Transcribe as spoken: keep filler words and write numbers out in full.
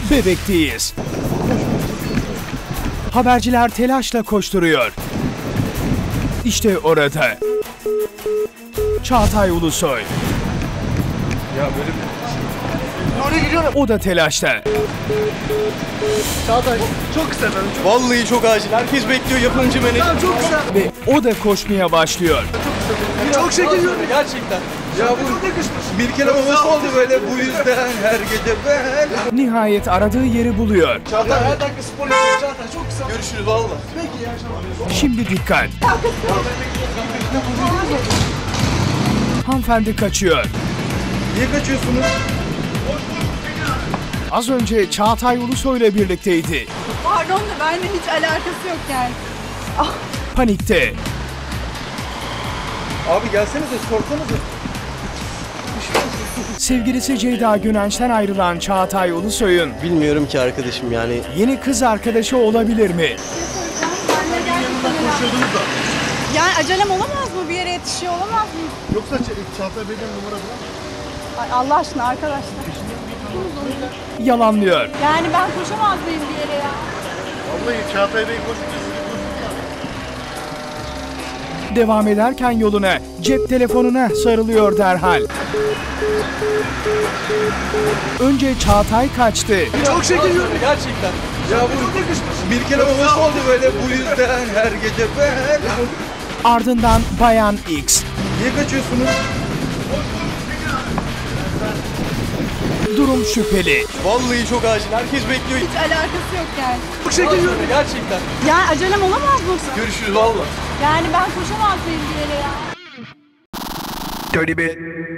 Bebek'teyiz. Haberciler telaşla koşturuyor. İşte orada Çağatay Ulusoy. Ya böyle bir... Oraya gidiyorum. O da telaşta. Çağatay çok kısa efendim. Çok... Vallahi çok acil. Herkes bekliyor yapımcı menajer. Ya çok kısa. Ve o da koşmaya başlıyor. Çok kısa. Çok şekil gerçekten. Ya bu bir kere babası oldu böyle bu yüzden her gece ben. Nihayet aradığı yeri buluyor. Çağatay her dakika spor yapıyor. Çağatay çok kısa. Görüşürüz valla. Peki iyi akşamlar. Şimdi dikkat. Hanımefendi kaçıyor. Niye kaçıyorsunuz? Az önce Çağatay Ulusoy ile birlikteydi. Pardon da benimle hiç alakası yok yani. Ah. Panikte. Abi gelsenize sorsanıza. Sevgilisi Ceyda Günenç'ten ayrılan Çağatay Ulusoy'un bilmiyorum ki arkadaşım yani. yeni kız arkadaşı olabilir mi? Yani acelem olamaz mı? Bir yere yetişiyor olamaz mı? Yoksa Çağatay Bey'den numara bulamaz mı? Ay Allah aşkına arkadaşlar. Yalanlıyor. Yani ben koşamaz mıyım bir yere ya? Vallahi Çağatay Bey koşunca sizi koşunca. Devam ederken yoluna cep telefonuna sarılıyor derhal. Önce Çağatay kaçtı. Çok şekil gerçekten. Ya bu bir kere babası oldu böyle bu yüzden her gece ben. Ardından Bayan X. Niye kaçıyorsunuz? Durum şüpheli. Vallahi çok acil. Herkes bekliyor. Hiç alakası yok yani. Çok şekil gerçekten. Yani acelem olamaz mı? Görüşürüz valla. Yani ben koşamaz mıyım bir yere ya? Dirty bit.